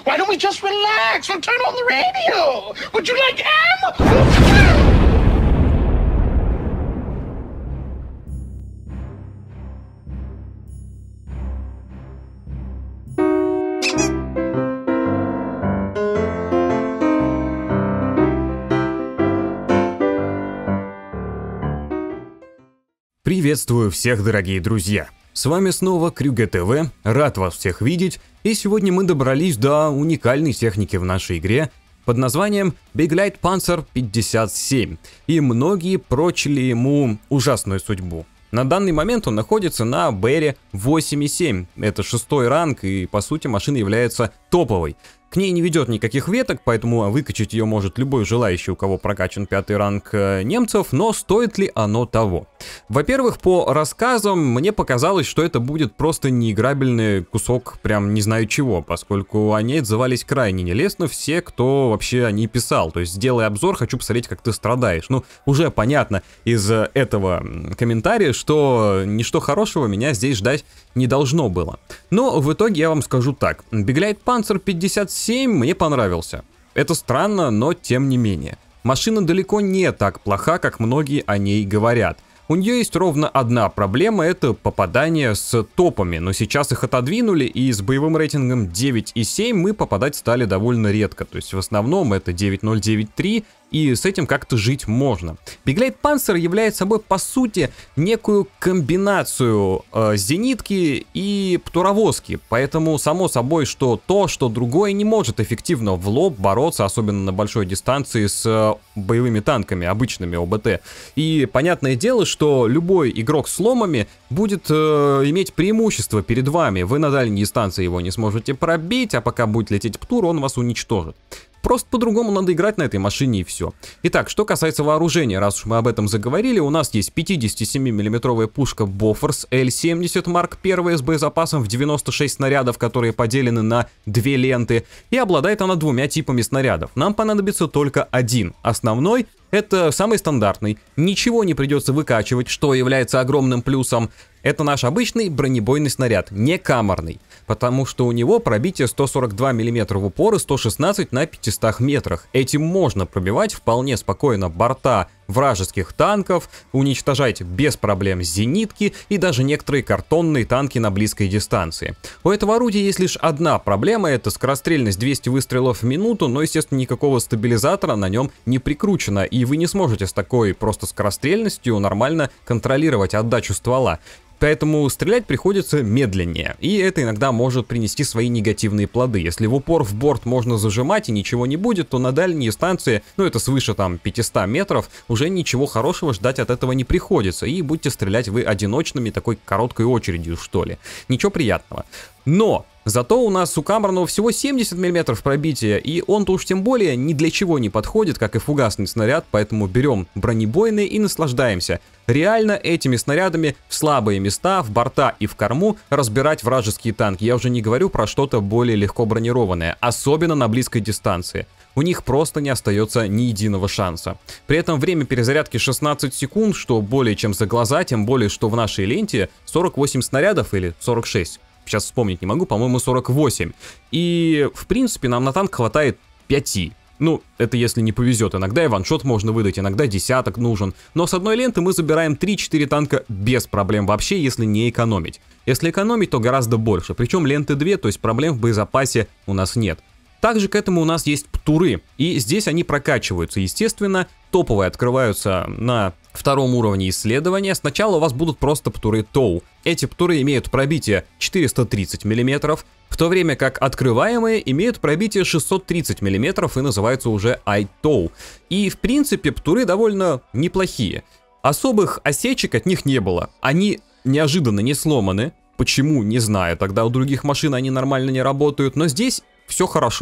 Why don't we just relax and turn on the radio? Would you like M? Приветствую всех, дорогие друзья! С вами снова Крюге ТВ, рад вас всех видеть, и сегодня мы добрались до уникальной техники в нашей игре под названием Begleiter Panzer 57, и многие прочили ему ужасную судьбу. На данный момент он находится на БРе 8.7, это 6-й ранг, и по сути машина является топовой. К ней не ведет никаких веток, поэтому выкачать ее может любой желающий, у кого прокачан 5-й ранг немцев, но стоит ли оно того? Во-первых, по рассказам мне показалось, что это будет просто неиграбельный кусок прям не знаю чего, поскольку они отзывались крайне нелестно все, кто вообще о ней писал. То есть сделай обзор, хочу посмотреть, как ты страдаешь. Ну, уже понятно из этого комментария, что ничто хорошего меня здесь ждать не должно было. Но в итоге я вам скажу так. Begleiter Panzer 57 мне понравился. Это странно, но тем не менее. Машина далеко не так плоха, как многие о ней говорят. У нее есть ровно одна проблема, это попадание с топами, но сейчас их отодвинули, и с боевым рейтингом 9.7 мы попадать стали довольно редко, то есть в основном это 9.0, 9.3, и с этим как-то жить можно. Begleiter Panzer является собой, по сути, некую комбинацию зенитки и птуровозки, поэтому само собой, что то, что другое не может эффективно в лоб бороться, особенно на большой дистанции с боевыми танками, обычными ОБТ. И понятное дело, что любой игрок с ломами будет иметь преимущество перед вами. Вы на дальней дистанции его не сможете пробить, а пока будет лететь птур, он вас уничтожит. Просто по-другому надо играть на этой машине и все. Итак, что касается вооружения, раз уж мы об этом заговорили, у нас есть 57-мм пушка Bofors L70 Mark I с боезапасом в 96 снарядов, которые поделены на 2 ленты, и обладает она 2 типами снарядов. Нам понадобится только один. Основной — это самый стандартный, ничего не придется выкачивать, что является огромным плюсом. Это наш обычный бронебойный снаряд, не камерный, потому что у него пробитие 142 мм в упор и 116 на 500 метрах. Этим можно пробивать вполне спокойно борта вражеских танков, уничтожать без проблем зенитки и даже некоторые картонные танки на близкой дистанции. У этого орудия есть лишь одна проблема, это скорострельность 200 выстрелов в минуту, но, естественно, никакого стабилизатора на нем не прикручено, и вы не сможете с такой просто скорострельностью нормально контролировать отдачу ствола. Поэтому стрелять приходится медленнее, и это иногда может принести свои негативные плоды. Если в упор в борт можно зажимать и ничего не будет, то на дальней дистанции, ну это свыше там 500 метров, уже ничего хорошего ждать от этого не приходится, и будете стрелять вы одиночными, такой короткой очередью, что ли. Ничего приятного. Но зато у нас у камерного всего 70 мм пробития, и он-то уж тем более ни для чего не подходит, как и фугасный снаряд, поэтому берем бронебойные и наслаждаемся. Реально этими снарядами в слабые места, в борта и в корму разбирать вражеские танки. Я уже не говорю про что-то более легко бронированное, особенно на близкой дистанции. У них просто не остается ни единого шанса. При этом время перезарядки 16 секунд, что более чем за глаза, тем более, что в нашей ленте 48 снарядов или 46. Сейчас вспомнить не могу, по-моему, 48. И, в принципе, нам на танк хватает 5. Ну, это если не повезет. Иногда и ваншот можно выдать, иногда десяток нужен. Но с одной ленты мы забираем 3-4 танка без проблем вообще, если не экономить. Если экономить, то гораздо больше. Причем ленты 2, то есть проблем в боезапасе у нас нет. Также к этому у нас есть птуры, и здесь они прокачиваются. Естественно, топовые открываются на 2-м уровне исследования. Сначала у вас будут просто птуры ТОУ. Эти птуры имеют пробитие 430 мм, в то время как открываемые имеют пробитие 630 мм и называются уже iTOW. И в принципе птуры довольно неплохие. Особых осечек от них не было. Они неожиданно не сломаны. Почему, не знаю. Тогда у других машин они нормально не работают, но здесь все хорошо.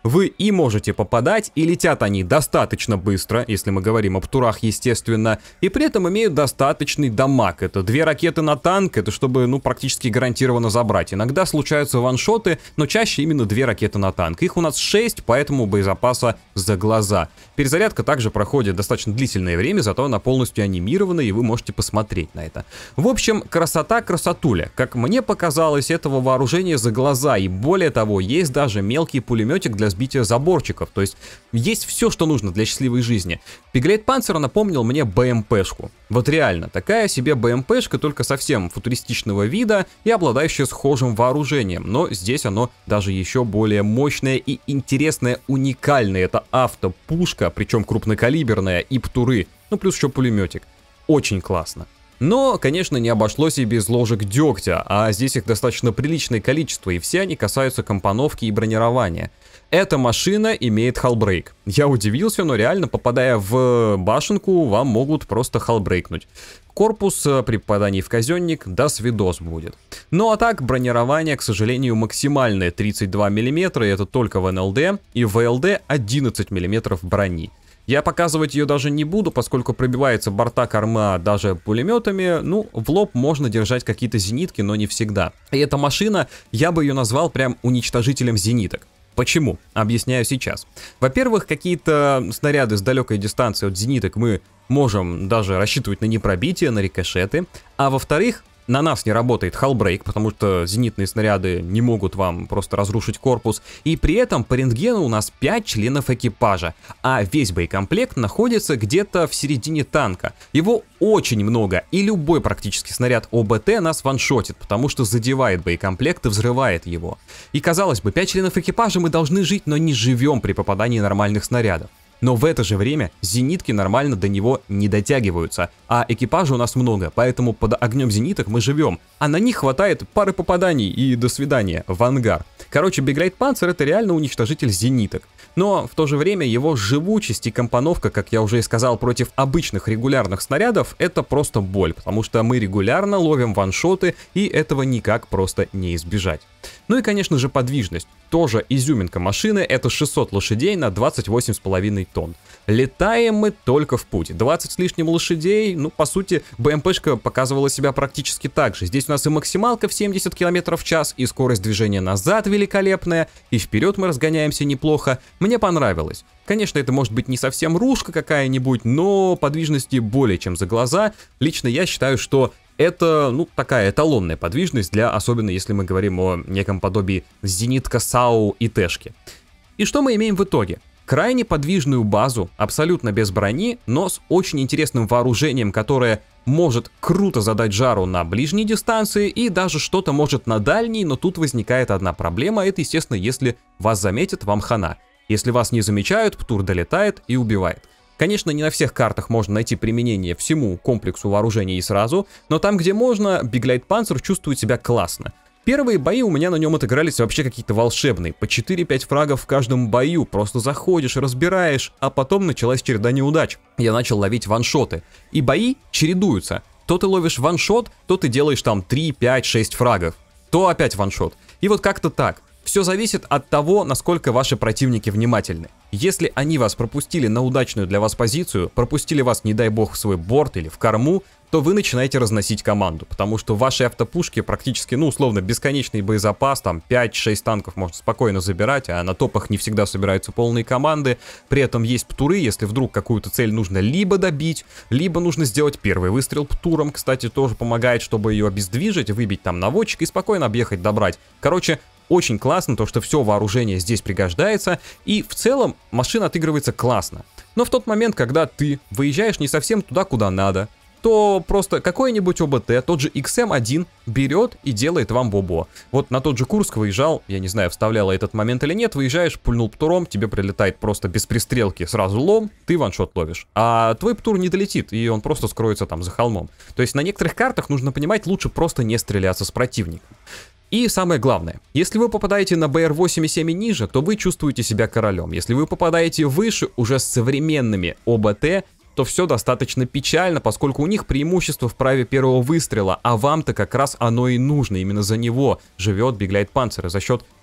вы и можете попадать, и летят они достаточно быстро, если мы говорим об турах, естественно, и при этом имеют достаточный дамаг. Это 2 ракеты на танк, это чтобы, ну, практически гарантированно забрать. Иногда случаются ваншоты, но чаще именно 2 ракеты на танк. Их у нас 6, поэтому боезапаса за глаза. Перезарядка также проходит достаточно длительное время, зато она полностью анимирована, и вы можете посмотреть на это. В общем, красота красотуля. Как мне показалось, этого вооружения за глаза, и более того, есть даже мелкий пулеметик для сбития заборчиков, то есть есть все, что нужно для счастливой жизни. Биглейт Панцер напомнил мне БМПшку. Вот реально, такая себе БМПшка, только совсем футуристичного вида и обладающая схожим вооружением, но здесь оно даже еще более мощное и интересное, уникальное. Это автопушка, причем крупнокалиберная, и птуры, ну плюс еще пулеметик. Очень классно. Но, конечно, не обошлось и без ложек дегтя, а здесь их достаточно приличное количество, и все они касаются компоновки и бронирования. Эта машина имеет халлбрейк. Я удивился, но реально, попадая в башенку, вам могут просто халлбрейкнуть. Корпус при попадании в казенник до свидос будет. Ну а так, бронирование, к сожалению, максимальное 32 мм, и это только в НЛД, и в ВЛД 11 мм брони. Я показывать ее даже не буду, поскольку пробивается борта, корма даже пулеметами. Ну, в лоб можно держать какие-то зенитки, но не всегда. И эта машина, я бы ее назвал прям уничтожителем зениток. Почему? Объясняю сейчас. Во-первых, какие-то снаряды с далекой дистанции от зениток мы можем даже рассчитывать на непробитие, на рикошеты. А во-вторых, на нас не работает халлбрейк, потому что зенитные снаряды не могут вам просто разрушить корпус. И при этом по рентгену у нас 5 членов экипажа, а весь боекомплект находится где-то в середине танка. Его очень много, и любой практически снаряд ОБТ нас ваншотит, потому что задевает боекомплект и взрывает его. И казалось бы, 5 членов экипажа мы должны жить, но не живем при попадании нормальных снарядов. Но в это же время зенитки нормально до него не дотягиваются, а экипажа у нас много, поэтому под огнем зениток мы живем, а на них хватает пары попаданий и до свидания, в ангар. Короче, Биглейт Панцер это реально уничтожитель зениток. Но в то же время его живучесть и компоновка, как я уже и сказал, против обычных регулярных снарядов, это просто боль, потому что мы регулярно ловим ваншоты, и этого никак просто не избежать. Ну и, конечно же, подвижность. Тоже изюминка машины, это 600 лошадей на 28,5 тонн. Летаем мы только в путь. 20 с лишним лошадей, ну, по сути, БМПшка показывала себя практически так же. Здесь у нас и максималка в 70 км в час, и скорость движения назад великолепная, и вперед мы разгоняемся неплохо. Мне понравилось. Конечно, это может быть не совсем рушка какая-нибудь, но подвижности более чем за глаза. Лично я считаю, что это, ну, такая эталонная подвижность для, особенно если мы говорим о неком подобии зенитка САУ и Тэшки. И что мы имеем в итоге? Крайне подвижную базу, абсолютно без брони, но с очень интересным вооружением, которое может круто задать жару на ближней дистанции и даже что-то может на дальней, но тут возникает одна проблема, это, естественно, если вас заметят, вам хана. Если вас не замечают, птур долетает и убивает. Конечно, не на всех картах можно найти применение всему комплексу вооружений и сразу, но там, где можно, Биглейт Панцер чувствует себя классно. Первые бои у меня на нем отыгрались вообще какие-то волшебные, по 4-5 фрагов в каждом бою, просто заходишь, разбираешь, а потом началась череда неудач. Я начал ловить ваншоты, и бои чередуются. То ты ловишь ваншот, то ты делаешь там 3, 5, 6 фрагов, то опять ваншот. И вот как-то так. Все зависит от того, насколько ваши противники внимательны. Если они вас пропустили на удачную для вас позицию, пропустили вас, не дай бог, в свой борт или в корму, то вы начинаете разносить команду, потому что в вашей автопушке практически, ну, условно, бесконечный боезапас, там 5-6 танков можно спокойно забирать, а на топах не всегда собираются полные команды, при этом есть птуры, если вдруг какую-то цель нужно либо добить, либо нужно сделать первый выстрел птуром, кстати, тоже помогает, чтобы ее обездвижить, выбить там наводчик и спокойно объехать, добрать. Короче, очень классно то, что все вооружение здесь пригождается, и в целом машина отыгрывается классно. Но в тот момент, когда ты выезжаешь не совсем туда, куда надо, то просто какой-нибудь ОБТ, тот же XM1, берет и делает вам бобо. Вот на тот же Курск выезжал, я не знаю, вставляла этот момент или нет, выезжаешь, пульнул птуром, тебе прилетает просто без пристрелки сразу лом, ты ваншот ловишь. А твой птур не долетит, и он просто скроется там за холмом. То есть на некоторых картах, нужно понимать, лучше просто не стреляться с противником. И самое главное, если вы попадаете на БР-8,7 и ниже, то вы чувствуете себя королем. Если вы попадаете выше, уже с современными ОБТ, то все достаточно печально, поскольку у них преимущество в праве первого выстрела, а вам-то как раз оно и нужно. Именно за него живет Биглейт Панцер, за счет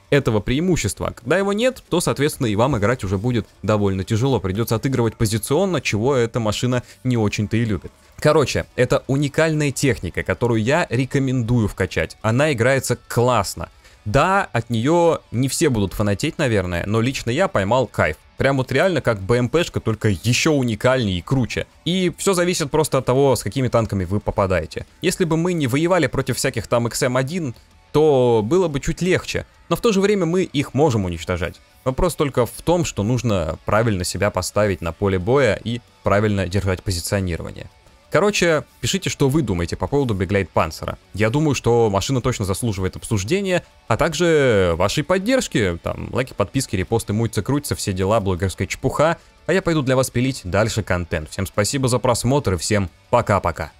этого преимущества. Когда его нет, то, соответственно, и вам играть уже будет довольно тяжело. Придется отыгрывать позиционно, чего эта машина не очень-то и любит. Короче, это уникальная техника, которую я рекомендую вкачать. Она играется классно. Да, от нее не все будут фанатеть, наверное, но лично я поймал кайф. Прям вот реально как БМПшка, только еще уникальнее и круче. И все зависит просто от того, с какими танками вы попадаете. Если бы мы не воевали против всяких там XM1, то было бы чуть легче. Но в то же время мы их можем уничтожать. Вопрос только в том, что нужно правильно себя поставить на поле боя и правильно держать позиционирование. Короче, пишите, что вы думаете по поводу Big Light Panzer. Я думаю, что машина точно заслуживает обсуждения, а также вашей поддержки. Там лайки, подписки, репосты, мутятся, крутятся, все дела, блогерская чепуха. А я пойду для вас пилить дальше контент. Всем спасибо за просмотр и всем пока-пока.